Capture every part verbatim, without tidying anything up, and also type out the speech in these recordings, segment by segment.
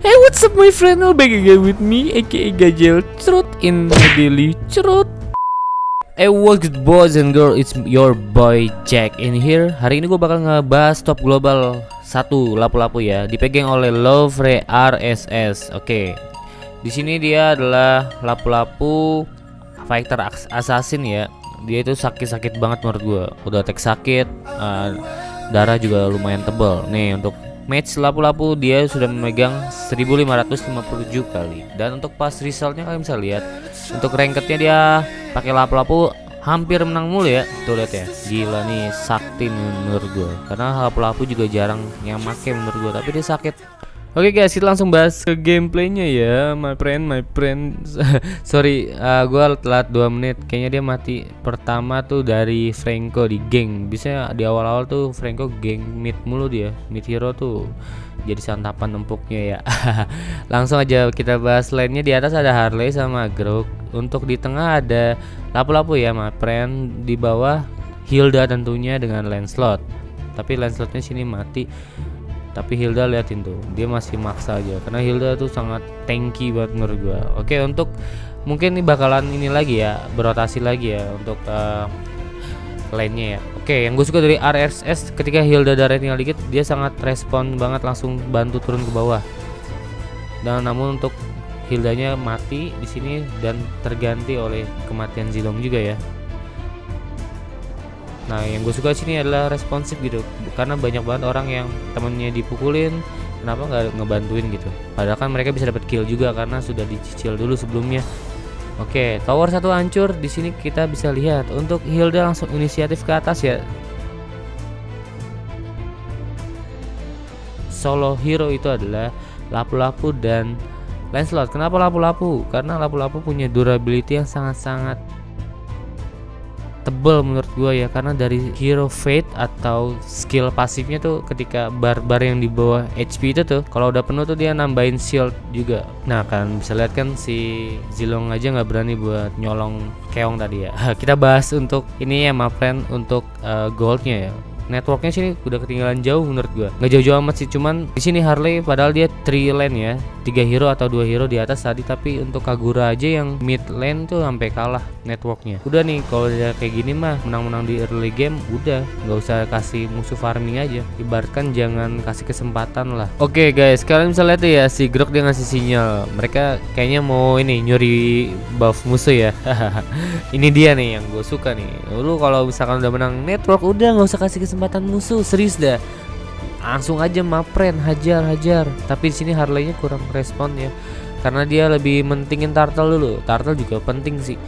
Hey, what's up my friend, all back again with me aka Gajel Cerut in my daily Cerut. Hey, what's good boys and girls, it's your boy Jack in here. Hari ini gue bakal ngebahas top global satu lapu-lapu ya, dipegang oleh Lovre R S S. Oke, okay. Di sini dia adalah lapu-lapu fighter assassin ya. Dia itu sakit-sakit banget menurut gue. Udah attack sakit, uh, darah juga lumayan tebal. Nih untuk match lapu-lapu dia sudah memegang seribu lima ratus lima puluh tujuh kali. Dan untuk pas resultnya kalian bisa lihat, untuk rankednya dia pakai lapu-lapu hampir menang mulu ya. Tuh lihat ya, gila nih sakti menurut gue. Karena lapu-lapu juga jarang yang make menurut gue, tapi dia sakit. Oke okay guys, kita langsung bahas ke gameplaynya ya, my friend, my friend. Sorry, uh, gue telat dua menit. Kayaknya dia mati pertama tuh dari Franco di geng. Biasanya di awal-awal tuh Franco geng mid mulu dia. Mid hero tuh jadi santapan empuknya ya. Langsung aja kita bahas lainnya. Di atas ada Harley sama Grok. Untuk di tengah ada lapu-lapu ya, my friend. Di bawah Hilda tentunya dengan Lancelot. Tapi Lancelotnya sini mati. Tapi Hilda liatin tuh, dia masih maksa aja karena Hilda tuh sangat tanky banget menurut gua. Oke, untuk mungkin ini bakalan ini lagi ya, berotasi lagi ya untuk uh, lainnya ya. Oke, yang gue suka dari R S S ketika Hilda darah tinggal dikit, dia sangat respon banget, langsung bantu turun ke bawah. Dan namun untuk Hildanya mati di sini dan terganti oleh kematian Zilong juga ya. Nah, yang gue suka sini adalah responsif gitu, karena banyak banget orang yang temennya dipukulin, kenapa nggak ngebantuin gitu. Padahal kan mereka bisa dapat kill juga karena sudah dicicil dulu sebelumnya. Oke, tower satu hancur. Di sini kita bisa lihat untuk Hilda langsung inisiatif ke atas ya. Solo hero itu adalah lapu-lapu dan Lancelot. Kenapa lapu-lapu? Karena lapu-lapu punya durability yang sangat-sangat tebel menurut gue ya, karena dari hero fate atau skill pasifnya tuh ketika barbar yang di bawah H P itu tuh kalau udah penuh tuh dia nambahin shield juga. Nah kan bisa lihat kan si Zilong aja nggak berani buat nyolong keong tadi ya. Kita bahas untuk ini ya my friend, untuk uh, goldnya ya. Networknya sini udah ketinggalan jauh menurut gua. Nggak jauh-jauh amat sih, cuman di sini Harley padahal dia three lane ya, tiga hero atau dua hero di atas tadi, tapi untuk Kagura aja yang mid lane tuh sampai kalah networknya. Udah nih kalau dia kayak gini mah menang-menang di early game udah, nggak usah kasih musuh farming aja. Ibaratkan jangan kasih kesempatan lah. Oke okay guys, kalian bisa lihat ya si Grok dia ngasih sinyal. Mereka kayaknya mau ini nyuri buff musuh ya. Ini dia nih yang gue suka nih. Lu kalau misalkan udah menang network udah nggak usah kasih kesempatan kesempatan musuh, serius dah, langsung aja mapren, hajar hajar. Tapi di sini Harley-nya kurang respon ya, karena dia lebih mentingin turtle dulu. Turtle juga penting sih.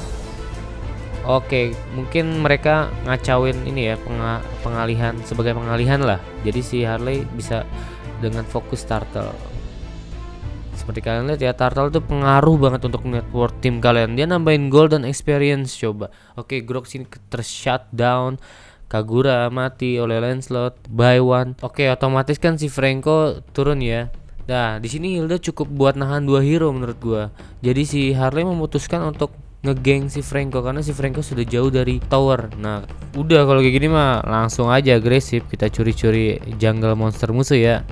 Oke, mungkin mereka ngacauin ini ya, peng pengalihan sebagai pengalihan lah. Jadi si Harley bisa dengan fokus turtle. Seperti kalian lihat ya, turtle itu pengaruh banget untuk network tim kalian. Dia nambahin gold dan experience coba. Oke, Grok sini ter-shut down. Kagura mati oleh Lancelot by one. Oke, otomatis kan si Franco turun ya. Nah, di sini Hilda cukup buat nahan dua hero menurut gua. Jadi si Harley memutuskan untuk ngegeng si Franco karena si Franco sudah jauh dari tower. Nah, udah kalau kayak gini mah langsung aja agresif, kita curi-curi jungle monster musuh ya.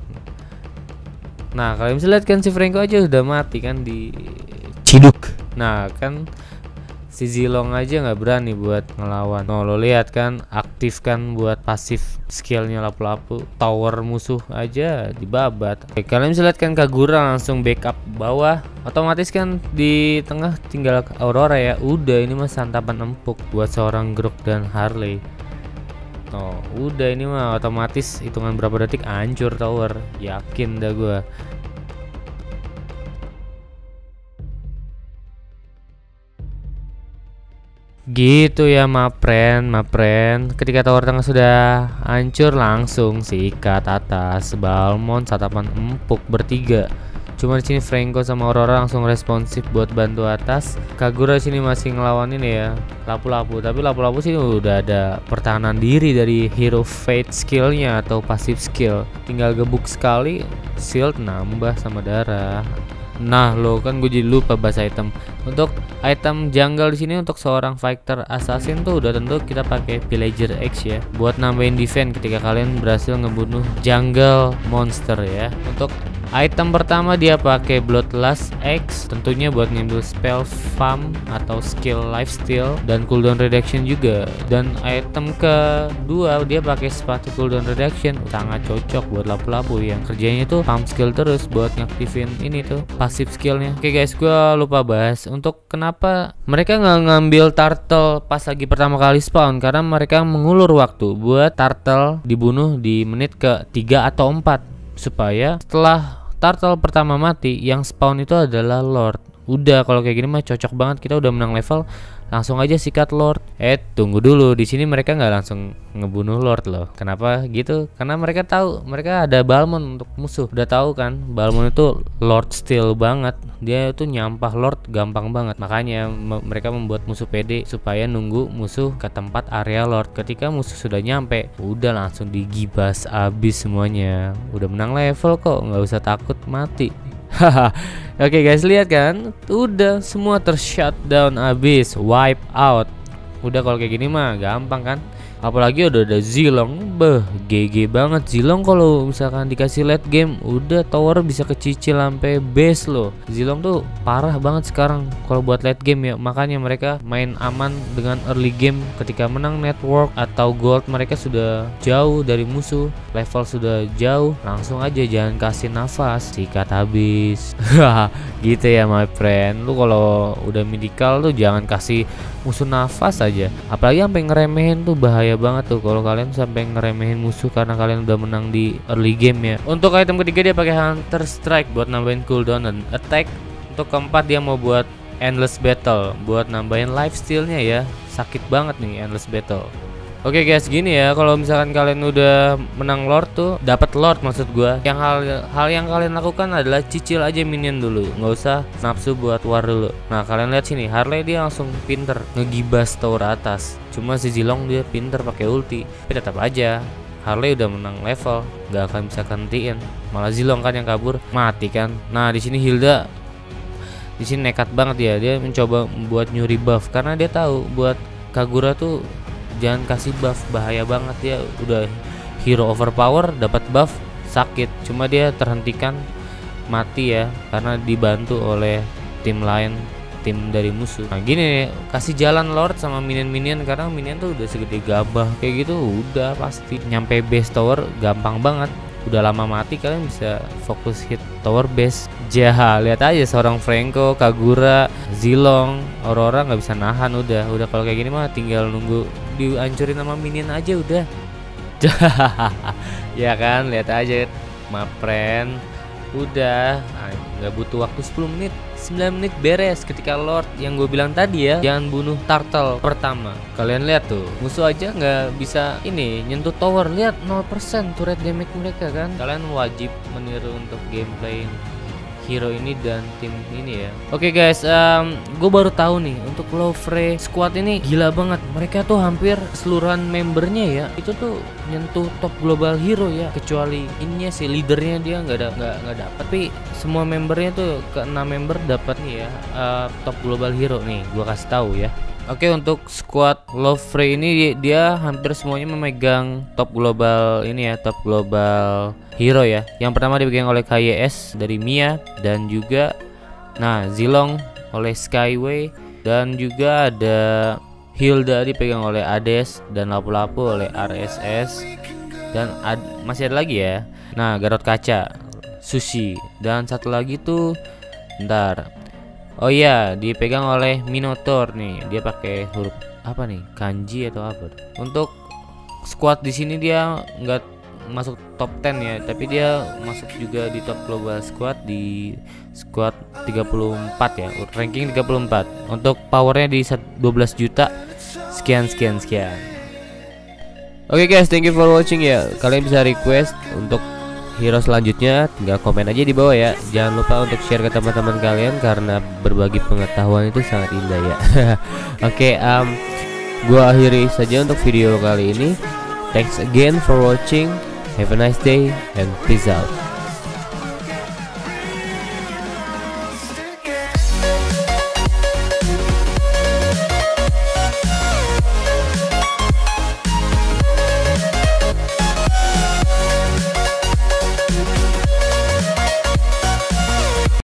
Nah, kalian bisa lihat kan si Franco aja udah mati kan di ciduk. Nah, kan si Zilong aja nggak berani buat ngelawan. Oh, lo lihat kan, aktifkan buat pasif skillnya lapu-lapu, tower musuh aja dibabat. Oke, kalian bisa lihat kan Kagura langsung backup bawah. Otomatis kan di tengah tinggal Aurora ya. Udah ini mah santapan empuk buat seorang Grok dan Harley. Oh, udah ini mah otomatis hitungan berapa detik hancur tower. Yakin dah gua. Gitu ya mapren, mapren. Ketika tower tengah sudah hancur langsung sikat atas. Balmond satapan empuk bertiga. Cuma di sini Franco sama Aurora langsung responsif buat bantu atas. Kagura sini masih ngelawan ini ya, lapu-lapu. Tapi lapu-lapu sini udah ada pertahanan diri dari hero fate skillnya atau pasif skill. Tinggal gebuk sekali, shield nambah sama darah. Nah lo kan gue jadi lupa bahas item. Untuk item jungle di sini untuk seorang fighter assassin tuh udah tentu kita pakai Villager X ya, buat nambahin defense ketika kalian berhasil ngebunuh jungle monster ya. Untuk Item pertama dia pakai Bloodlust X, tentunya buat ngambil spell farm atau skill lifesteal dan cooldown reduction juga. Dan item kedua dia pakai sepatu cooldown reduction, sangat cocok buat lapu-lapu yang kerjanya tuh farm skill terus buat ngaktifin ini tuh passive skillnya. Oke guys, gua lupa bahas untuk kenapa mereka nggak ngambil turtle pas lagi pertama kali spawn, karena mereka mengulur waktu buat turtle dibunuh di menit ke tiga atau empat, supaya setelah turtle pertama mati yang spawn itu adalah Lord. Udah kalau kayak gini mah cocok banget, kita udah menang level langsung aja sikat Lord. Eh tunggu dulu, di sini mereka nggak langsung ngebunuh Lord loh. Kenapa gitu? Karena mereka tahu mereka ada Balmond untuk musuh. Udah tahu kan Balmond itu Lord steal banget, dia itu nyampah Lord gampang banget. Makanya me mereka membuat musuh pede supaya nunggu musuh ke tempat area Lord. Ketika musuh sudah nyampe, udah langsung digibas abis semuanya. Udah menang level kok, nggak usah takut mati. Haha. Oke guys, lihat kan, udah semua tershutdown abis, wipe out. Udah kalau kayak gini mah gampang kan. Apalagi udah ada Zilong, beh G G banget Zilong. Kalau misalkan dikasih late game, udah tower bisa kecicil sampai base loh. Zilong tuh parah banget sekarang kalau buat late game ya. Makanya mereka main aman dengan early game. Ketika menang network atau gold, mereka sudah jauh dari musuh, level sudah jauh, langsung aja jangan kasih nafas, sikat habis. Gitu ya my friend. Lu kalau udah medical tuh jangan kasih musuh nafas aja. Apalagi sampai ngeremehin tuh bahaya banget tuh kalau kalian sampai ngeremehin musuh karena kalian udah menang di early game ya. Untuk item ketiga dia pakai Hunter Strike buat nambahin cooldown dan attack. Untuk keempat dia mau buat Endless Battle buat nambahin lifestealnya ya. Sakit banget nih Endless Battle. Oke guys, gini ya, kalau misalkan kalian udah menang Lord tuh, dapat Lord maksud gua, yang hal hal yang kalian lakukan adalah cicil aja minion dulu, nggak usah nafsu buat war dulu. Nah kalian lihat sini, Harley dia langsung pinter ngegibas tower atas. Cuma si Zilong dia pinter pakai ulti, tapi tetap aja Harley udah menang level, nggak akan bisa gantiin. Malah Zilong kan yang kabur, mati kan. Nah di sini Hilda di sini nekat banget ya, dia mencoba membuat nyuri buff karena dia tahu buat Kagura tuh jangan kasih buff, bahaya banget ya. Udah hero overpower dapat buff sakit, cuma dia terhentikan mati ya karena dibantu oleh tim lain, tim dari musuh. Nah gini nih, kasih jalan Lord sama minion-minion, karena minion tuh udah segede gabah kayak gitu, udah pasti nyampe base tower gampang banget. Udah lama mati kalian bisa fokus hit tower base. Jaha, lihat aja seorang Franco, Kagura, Zilong, Aurora nggak bisa nahan. Udah, udah kalau kayak gini mah tinggal nunggu dihancurin sama minion aja udah. Ya kan, lihat aja my friend. Udah, nggak butuh waktu sepuluh menit, sembilan menit beres ketika Lord yang gue bilang tadi ya, jangan bunuh turtle pertama. Kalian lihat tuh, musuh aja nggak bisa ini nyentuh tower, lihat nol persen turret damage mereka kan. Kalian wajib meniru untuk gameplay hero ini dan tim ini ya. Oke okay guys, um, gue baru tahu nih untuk Lofre squad ini gila banget. Mereka tuh hampir keseluruhan membernya ya itu tuh nyentuh top global hero ya, kecuali ininya sih leadernya dia nggak ada nggak nggak dapat. Tapi semua membernya tuh ke enam member dapat nih ya uh, top global hero nih. Gue kasih tahu ya. Oke, untuk squad Lofre ini dia hampir semuanya memegang top global ini ya, top global hero ya. Yang pertama dipegang oleh K Y S dari Mia, dan juga nah Zilong oleh Skyway, dan juga ada Hilda dipegang oleh Ades, dan Lapu-Lapu oleh R S S, dan ad, masih ada lagi ya. Nah Garot Kaca, Sushi, dan satu lagi tuh ntar. Oh iya, dipegang oleh Minotaur nih. Dia pakai huruf apa nih? Kanji atau apa? Untuk squad di sini dia nggak masuk top sepuluh ya, tapi dia masuk juga di top global squad di squad tiga puluh empat ya, ranking tiga puluh empat. Untuk powernya di dua belas juta. Sekian sekian sekian. Oke okay guys, thank you for watching ya. Kalian bisa request untuk hero selanjutnya, tinggal komen aja di bawah ya. Jangan lupa untuk share ke teman-teman kalian karena berbagi pengetahuan itu sangat indah ya. Oke, okay, um, gua akhiri saja untuk video kali ini. Thanks again for watching. Have a nice day and peace out.